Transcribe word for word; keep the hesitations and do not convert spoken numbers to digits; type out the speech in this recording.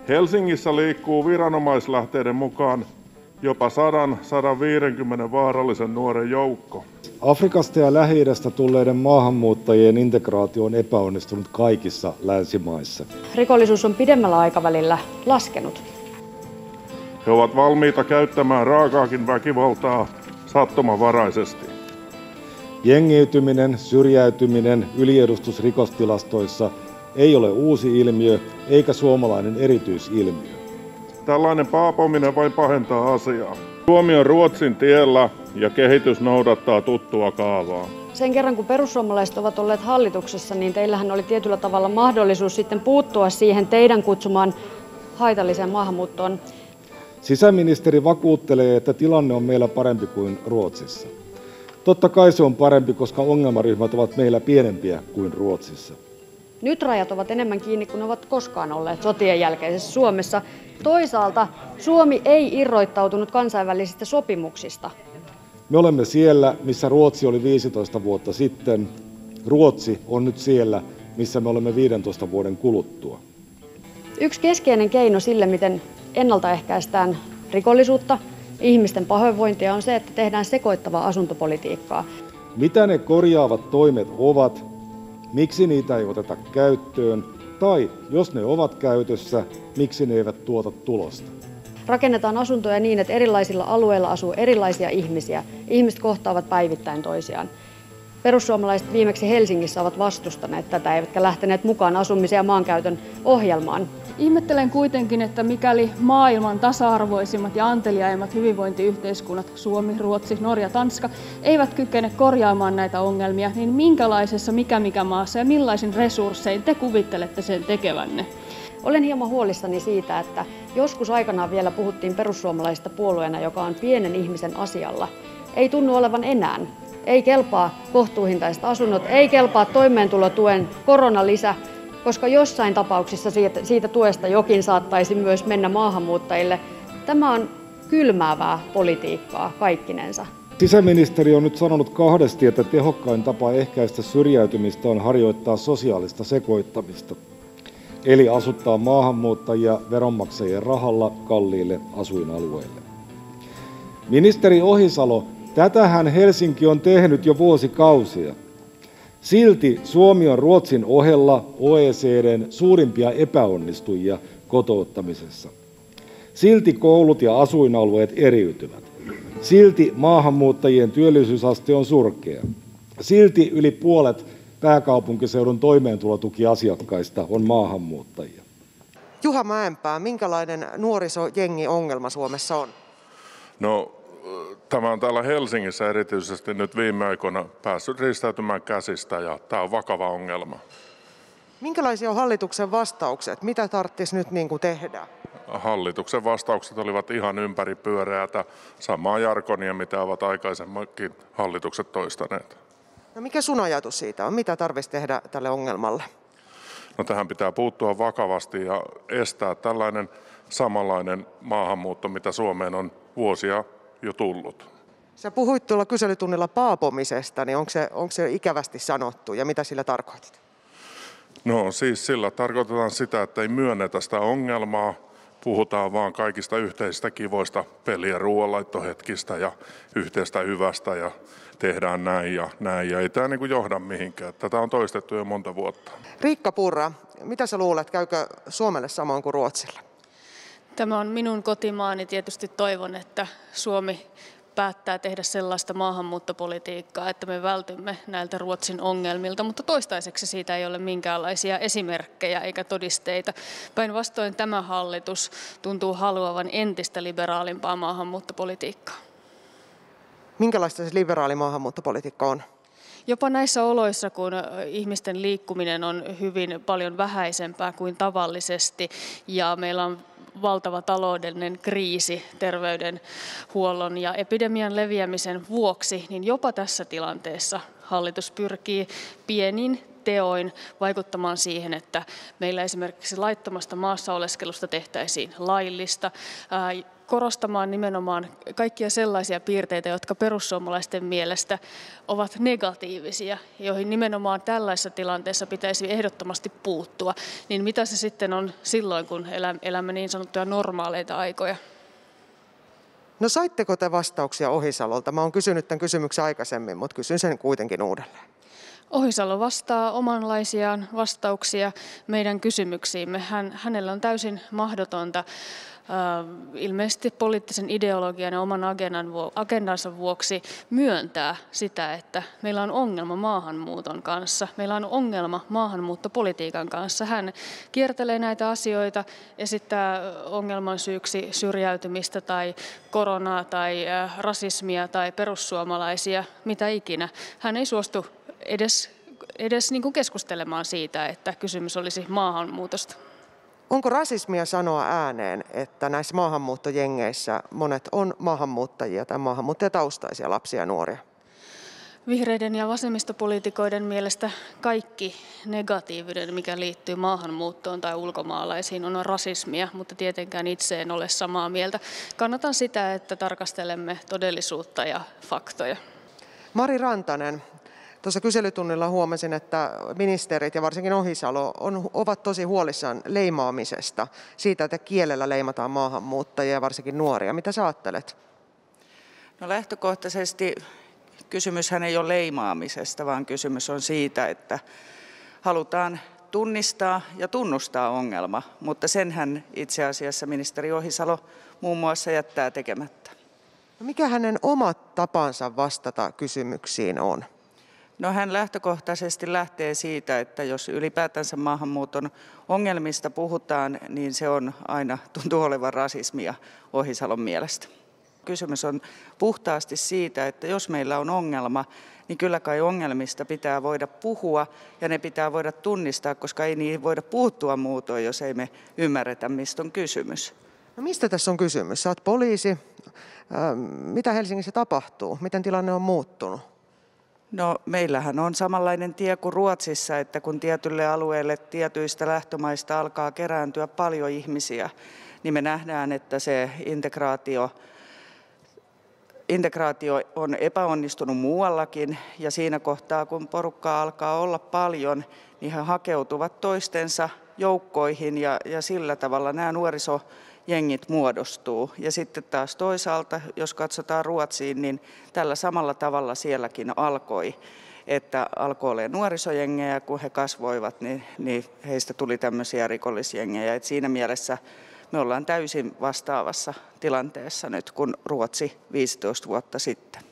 Helsingissä liikkuu viranomaislähteiden mukaan jopa sadan sadan viidenkymmenen vaarallisen nuoren joukko. Afrikasta ja Lähi-idästä tulleiden maahanmuuttajien integraatio on epäonnistunut kaikissa länsimaissa. Rikollisuus on pidemmällä aikavälillä laskenut. He ovat valmiita käyttämään raakaakin väkivaltaa sattumanvaraisesti. Jengiytyminen, syrjäytyminen, yliedustus rikostilastoissa ei ole uusi ilmiö eikä suomalainen erityisilmiö. Tällainen paapominen vain pahentaa asiaa. Suomi on Ruotsin tiellä ja kehitys noudattaa tuttua kaavaa. Sen kerran kun perussuomalaiset ovat olleet hallituksessa, niin teillähän oli tietyllä tavalla mahdollisuus sitten puuttua siihen teidän kutsumaan haitalliseen maahanmuuttoon. Sisäministeri vakuuttelee, että tilanne on meillä parempi kuin Ruotsissa. Totta kai se on parempi, koska ongelmaryhmät ovat meillä pienempiä kuin Ruotsissa. Nyt rajat ovat enemmän kiinni kuin ne ovat koskaan olleet sotien jälkeisessä Suomessa. Toisaalta Suomi ei irroittautunut kansainvälisistä sopimuksista. Me olemme siellä, missä Ruotsi oli viisitoista vuotta sitten. Ruotsi on nyt siellä, missä me olemme viidentoista vuoden kuluttua. Yksi keskeinen keino sille, miten ennaltaehkäistään rikollisuutta, ihmisten pahoinvointia, on se, että tehdään sekoittavaa asuntopolitiikkaa. Mitä ne korjaavat toimet ovat? Miksi niitä ei oteta käyttöön? Tai jos ne ovat käytössä, miksi ne eivät tuota tulosta? Rakennetaan asuntoja niin, että erilaisilla alueilla asuu erilaisia ihmisiä. Ihmiset kohtaavat päivittäin toisiaan. Perussuomalaiset viimeksi Helsingissä ovat vastustaneet tätä, eivätkä lähteneet mukaan asumisen ja maankäytön ohjelmaan. Ihmettelen kuitenkin, että mikäli maailman tasa-arvoisimmat ja anteliaimmat hyvinvointiyhteiskunnat, Suomi, Ruotsi, Norja, Tanska, eivät kykene korjaamaan näitä ongelmia, niin minkälaisessa mikä mikä maassa ja millaisin resurssein te kuvittelette sen tekevänne? Olen hieman huolissani siitä, että joskus aikanaan vielä puhuttiin perussuomalaisista puolueena, joka on pienen ihmisen asialla. Ei tunnu olevan enää. Ei kelpaa kohtuuhintaiset asunnot, ei kelpaa toimeentulotuen koronalisä, koska jossain tapauksissa siitä, siitä tuesta jokin saattaisi myös mennä maahanmuuttajille. Tämä on kylmäävää politiikkaa kaikkinensa. Sisäministeri on nyt sanonut kahdesti, että tehokkain tapa ehkäistä syrjäytymistä on harjoittaa sosiaalista sekoittamista. Eli asuttaa maahanmuuttajia veronmaksajien rahalla kalliille asuinalueille. Ministeri Ohisalo, tätähän Helsinki on tehnyt jo vuosikausia. Silti Suomi on Ruotsin ohella O E C D:n suurimpia epäonnistujia kotouttamisessa. Silti koulut ja asuinalueet eriytyvät. Silti maahanmuuttajien työllisyysaste on surkea. Silti yli puolet pääkaupunkiseudun toimeentulotukiasiakkaista on maahanmuuttajia. Juha Mäenpää, minkälainen nuorisojengi-ongelma Suomessa on? No, tämä on täällä Helsingissä erityisesti nyt viime aikoina päässyt riistäytymään käsistä ja tämä on vakava ongelma. Minkälaisia on hallituksen vastaukset? Mitä tarvitsisi nyt niin kuin tehdä? Hallituksen vastaukset olivat ihan ympäripyöreätä, samaa jargonia, mitä ovat aikaisemminkin hallitukset toistaneet. No mikä sun ajatus siitä on? Mitä tarvitsisi tehdä tälle ongelmalle? No tähän pitää puuttua vakavasti ja estää tällainen samanlainen maahanmuutto, mitä Suomeen on vuosia jo tullut. Sä puhuit tuolla kyselytunnilla paapomisesta, niin onko se, onko se ikävästi sanottu ja mitä sillä tarkoitit? No siis sillä tarkoitetaan sitä, että ei myönnetä sitä ongelmaa, puhutaan vaan kaikista yhteisistä kivoista peli- ja ruoanlaittohetkistä ja yhteistä hyvästä ja tehdään näin ja näin ja ei tämä niin kuin johda mihinkään. Tätä on toistettu jo monta vuotta. Riikka Purra, mitä sä luulet, käykö Suomelle samoin kuin Ruotsille? Tämä on minun kotimaani. Tietysti toivon, että Suomi päättää tehdä sellaista maahanmuuttopolitiikkaa, että me vältymme näiltä Ruotsin ongelmilta, mutta toistaiseksi siitä ei ole minkäänlaisia esimerkkejä eikä todisteita. Päinvastoin tämä hallitus tuntuu haluavan entistä liberaalimpaa maahanmuuttopolitiikkaa. Minkälaista se liberaali maahanmuuttopolitiikka on? Jopa näissä oloissa, kun ihmisten liikkuminen on hyvin paljon vähäisempää kuin tavallisesti ja meillä on valtava taloudellinen kriisi terveydenhuollon ja epidemian leviämisen vuoksi, niin jopa tässä tilanteessa hallitus pyrkii pieniin teoin vaikuttamaan siihen, että meillä esimerkiksi laittomasta maassa oleskelusta tehtäisiin laillista, korostamaan nimenomaan kaikkia sellaisia piirteitä, jotka perussuomalaisten mielestä ovat negatiivisia, joihin nimenomaan tällaisessa tilanteessa pitäisi ehdottomasti puuttua. Niin mitä se sitten on silloin, kun elämme niin sanottuja normaaleita aikoja? No saitteko te vastauksia Ohisalolta? Mä oon kysynyt tämän kysymyksen aikaisemmin, mutta kysyn sen kuitenkin uudelleen. Ohisalo vastaa omanlaisiaan vastauksia meidän kysymyksiimme. Hän, hänellä on täysin mahdotonta ilmeisesti poliittisen ideologian ja oman agendansa vuoksi myöntää sitä, että meillä on ongelma maahanmuuton kanssa. Meillä on ongelma maahanmuuttopolitiikan kanssa. Hän kiertelee näitä asioita, esittää ongelman syyksi syrjäytymistä tai koronaa tai rasismia tai perussuomalaisia, mitä ikinä. Hän ei suostu edes, edes niin kuin keskustelemaan siitä, että kysymys olisi maahanmuutosta. Onko rasismia sanoa ääneen, että näissä maahanmuuttojengeissä monet on maahanmuuttajia tai maahanmuuttajataustaisia lapsia ja nuoria? Vihreiden ja vasemmistopoliitikoiden mielestä kaikki negatiivinen, mikä liittyy maahanmuuttoon tai ulkomaalaisiin, on rasismia, mutta tietenkään itse en ole samaa mieltä. Kannatan sitä, että tarkastelemme todellisuutta ja faktoja. Mari Rantanen. Tuossa kyselytunnilla huomasin, että ministerit ja varsinkin Ohisalo on, ovat tosi huolissaan leimaamisesta, siitä, että kielellä leimataan maahanmuuttajia ja varsinkin nuoria. Mitä sä ajattelet? No lähtökohtaisesti kysymyshän ei ole leimaamisesta, vaan kysymys on siitä, että halutaan tunnistaa ja tunnustaa ongelma, mutta senhän itse asiassa ministeri Ohisalo muun muassa jättää tekemättä. No mikä hänen omat tapansa vastata kysymyksiin on? No hän lähtökohtaisesti lähtee siitä, että jos ylipäätänsä maahanmuuton ongelmista puhutaan, niin se on aina tuntuu olevan rasismia Ohisalon mielestä. Kysymys on puhtaasti siitä, että jos meillä on ongelma, niin kyllä kai ongelmista pitää voida puhua ja ne pitää voida tunnistaa, koska ei niihin voida puuttua muutoin, jos ei me ymmärretä, mistä on kysymys. No mistä tässä on kysymys? Sä oot poliisi. Mitä Helsingissä tapahtuu? Miten tilanne on muuttunut? No meillähän on samanlainen tie kuin Ruotsissa, että kun tietylle alueelle tietyistä lähtömaista alkaa kerääntyä paljon ihmisiä, niin me nähdään, että se integraatio, integraatio on epäonnistunut muuallakin ja siinä kohtaa, kun porukkaa alkaa olla paljon, niin he hakeutuvat toistensa joukkoihin ja, ja sillä tavalla nämä nuorisojengit muodostuu. Ja sitten taas toisaalta, jos katsotaan Ruotsiin, niin tällä samalla tavalla sielläkin alkoi, että alkoi olla nuorisojengejä, kun he kasvoivat, niin, niin heistä tuli tämmöisiä rikollisjengejä. Et siinä mielessä me ollaan täysin vastaavassa tilanteessa nyt kuin Ruotsi viisitoista vuotta sitten.